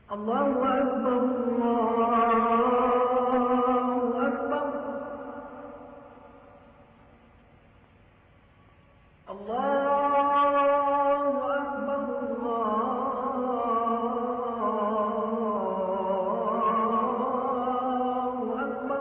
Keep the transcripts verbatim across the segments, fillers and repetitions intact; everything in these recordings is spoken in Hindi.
अल्लाहु अकबर अल्लाहु अकबर अल्लाहु अकबर अल्लाहु अकबर।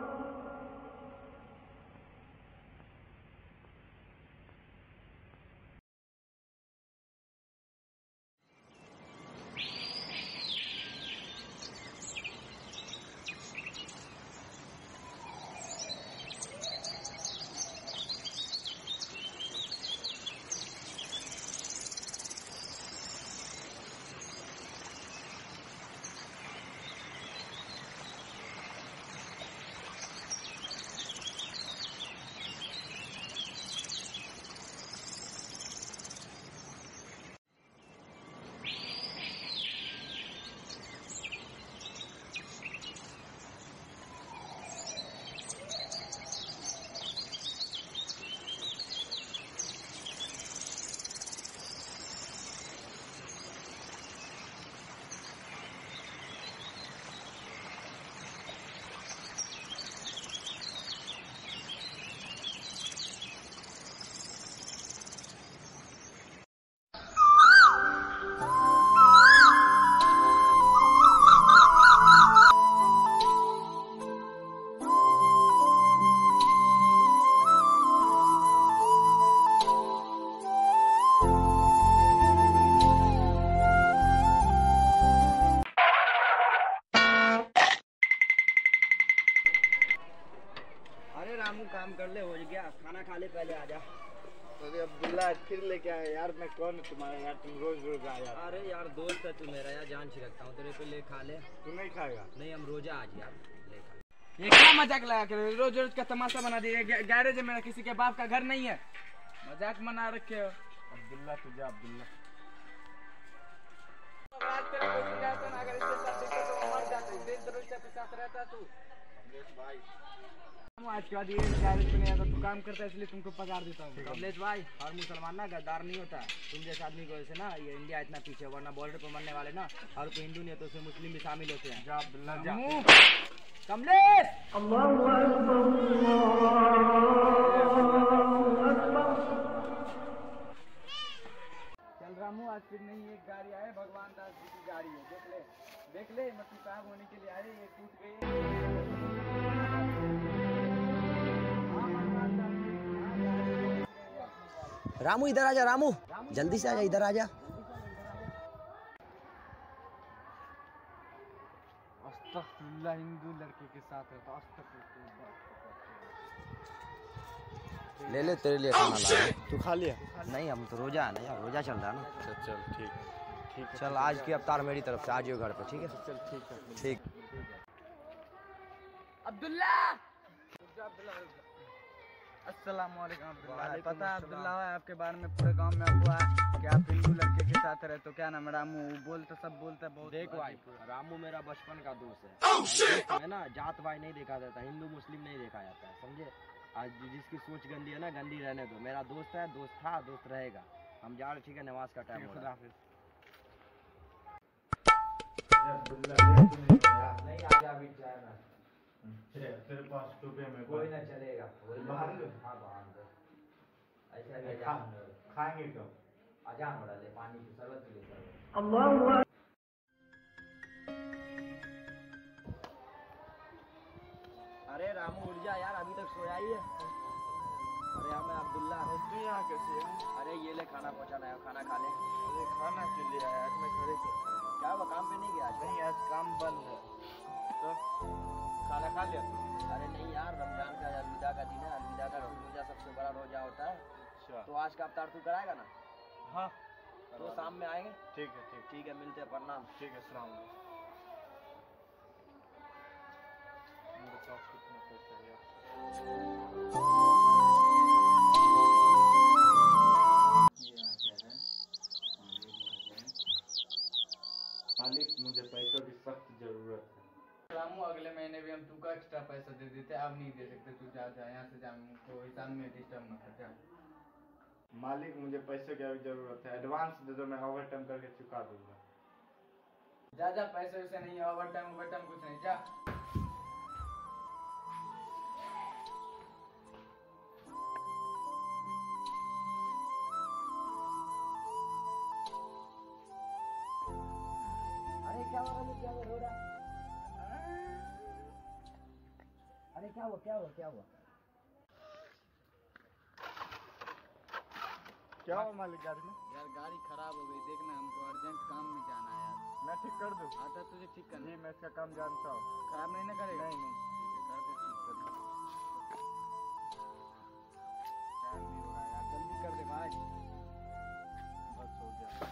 रामू काम कर ले, हो गया, खाना खा ले, पहले आजा। अरे अब्दुल्ला फिर लेके आया यार, मैं कौन तुम्हारा यार, तुम रोज रोज आ यार। अरे यार दोस्त है तू मेरा यार, जान छिड़कता हूँ तेरे पे, ले खा ले। तू नहीं खाएगा? नहीं, हम रोजा आज यार ले खा। ये क्या मजाक लगा कर रोज रोज का तमाशा बना दिया। गैरेज है मेरा, किसी के बाप का घर नहीं है, मजाक मना रखे हो। अब्दुल्ला तुझे अब्दुल्ला अगर इसके साथ दिखते तो मर जाते, दिन रोज के साथ रहता तू। भाई आज के बाद ये गैरेज पे नहीं आता, तू काम करता है इसलिए तुमको पगार देता हूँ। कमलेश भाई, हर मुसलमान ना गद्दार नहीं होता। तुम जैसे आदमी को वैसे ना ये इंडिया इतना पीछे, वरना बॉर्डर पर मरने वाले ना हर कोई हिंदू नहीं है तो उसमें मुस्लिम भी शामिल होते हैं। जा अब्दुल्ला जा। कमलेश अल्लाहु अकबर अल्लाहु अकबर। चल रामू, आज फिर नहीं एक गाड़ी आए, भगवान दास जी की गाड़ी है, देख ले देख ले, मस्ती साहब होने के लिए आए, ये टूट गई। रामू इधर आजा, रामू जल्दी से आजा, इधर आजा। अस्तगफिरुल्लाह, हिंदू लड़के के साथ है तो अस्तगफिरुल्लाह। ले ले, तेरे लिए खाना लाया। तू खा लिया? नहीं, हम तो रोजा है ना यार, रोजा चल रहा है ना। चल चल ठीक ठीक है। चल आज की अवतार मेरी तरफ से, आज घर पे, ठीक है? चल ठीक है ठीक। अब्दुल्ला, अस्सलाम वालेकुम अब्दुल्ला। पता है अब्दुल्ला, आपके बारे में पूरे गांव में हुआ कि आप हिंदू लड़के के साथ रहे, तो क्या नाम है? रामू बोलते, सब बोलते बहुत। देख भाई, रामू मेरा बचपन का दोस्त है। है ना, जात भाई नहीं देखा जाता, हिंदू मुस्लिम नहीं देखा जाता है, समझे? आज जिसकी सोच गंदी है ना, गंदी रहने दो। मेरा दोस्त है, दोस्त था, दोस्त रहेगा। हम जा रहे, ठीक है? नमाज का टाइम हो रहा है। नहीं आजा अभी जाए ना, तेरे पास रुपये में कोई ना चलेगा। बाहर लो। हाँ बाहर लो। ऐसा भी खा अजान हो- खाएंगे क्यों? अजान हो रहा है, पानी की शरबत के लिए शरबत। अल्लाहु अकबर। अरे रामू उठ जा यार, अभी तक सोया ही है। अरे हाँ, मैं अब्दुल्ला। तू यहाँ कैसे है? अरे ये ले, खाना पहुँचाना है, खाना खा ले। अरे खाना के लिए आया, आज मैं घरे से खाया। क्या हुआ, काम पे नहीं गया आज? नहीं आज काम बंद है। तो खाना खा लिया तू? अरे नहीं यार, रमजान का अलविदा का दिन है, अलविदा का रोजा सबसे बड़ा रोजा होता है। अच्छा तो आज का अवतार तू कराएगा ना? हाँ तो शाम में आएंगे। ठीक है ठीक ठीक है, मिलते हैं, प्रणाम। ठीक है। सलाम मेरे पास कितना पैसा है यार? मालिक, मुझे पैसों की सख्त जरूरत है। रामू, अगले महीने भी हम तुमको एक्स्ट्रा पैसा दे देते, अब नहीं दे सकते। तू जा जा यहाँ से, जा, तो हिसाब में डिस्टर्ब मत कर, जा। मालिक, मुझे पैसों की अभी जरूरत है, एडवांस दे दो, मैं ओवर टाइम करके चुका दूंगा। जा जा, पैसे वैसे नहीं है, ओवर टाइम ओवर टाइम कुछ नहीं, जा। अरे क्या हो रहा है, क्या हो रहा है? अरे क्या हुआ क्या हुआ क्या हुआ? क्या हुआ मालिक गाड़ी में? यार गाड़ी खराब हो गई, देखना हमको अर्जेंट काम में जाना है यार। मैं ठीक कर दूँ? आता तुझे ठीक करना? नहीं, मैं इसका काम जानता हूँ। खराब नहीं ना करेगा? नहीं नहीं, ठीक है, कर दे ठीक, कर दे। टाइम नहीं हो रहा है यार, जल्दी कर दे भाई। बस हो गया।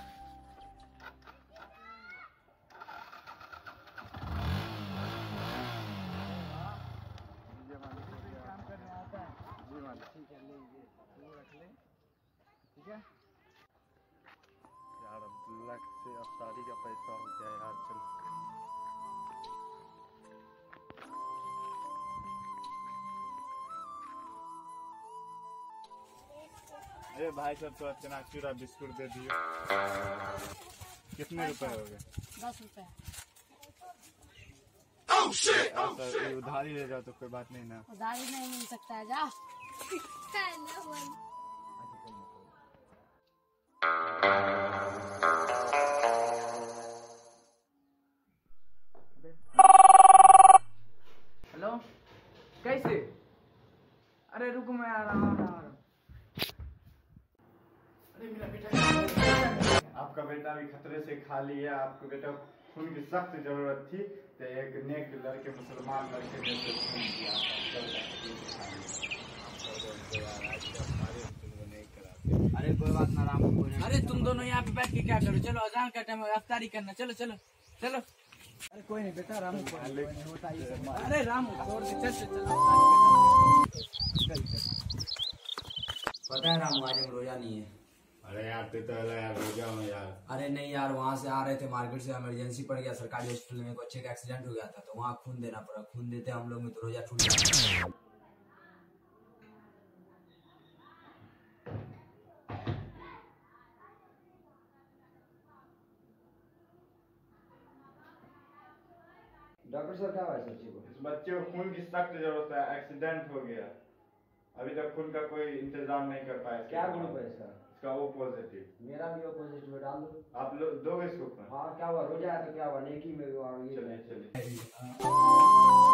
जी मालिक, हो गया। काम करने आता है? जी मालिक। ठीक है, ले ये वो रख ले, ठीक है। यार अब्दुल्ला से अफ्तारी का पैसा हो गया यार, चल। अरे भाई साहब, तो चनाचूरा बिस्कुट दे दिए। कितने रुपए हो गए? दस रुपए। अच्छा, ये उधारी ले जाओ तो कोई बात नहीं ना। उधारी नहीं मिल सकता है, जा। हेलो, कैसे? अरे रुको, मैं आ रहा हूँ आ रहा हूँ। अरे मेरा बेटा, आपका बेटा भी खतरे से खाली है। आपके बेटा को खून की सख्त जरूरत थी, तो एक नेक लड़के, मुसलमान लड़के ने तो खून दिया। अरे कोई बात ना रामू, कोई नहीं। अरे तुम दोनों यहाँ पे बैठ के क्या करो, चलो अजान का टाइम है, अफ्तारी करना, चलो चलो चलो। अरे कोई नहीं बेटा, रामू कोई नहीं, कोई नहीं होता ही सब। अरे रामू छोड़ दे, चल चल चल, चल चल। पता है रामू, आज हम रोजा नहीं है। अरे यार, तू तो यार रोजा हूँ यार। अरे नहीं यार, वहाँ से आ रहे थे मार्केट से, इमरजेंसी पड़ गया सरकारी हॉस्पिटल में, बच्चे का एक्सीडेंट हो गया था, तो वहाँ खून देना पड़ा। खून देते हम लोग में तो रोजा टूट गया। डॉक्टर साहब क्या हुआ इस बच्चे को? इस बच्चे को खून की सख्त जरूरत है, एक्सीडेंट हो गया। अभी तक खून का कोई इंतजाम नहीं कर पाया। क्या ग्रुप है इसका? इसका ओ पॉजिटिव। मेरा भी ओ पॉजिटिव है, डाल दो। आप लोग दोगे इसको खून? हाँ क्या हुआ, रोजा है तो क्या हुआ, नेकी में हुआ। चलिए चलिए।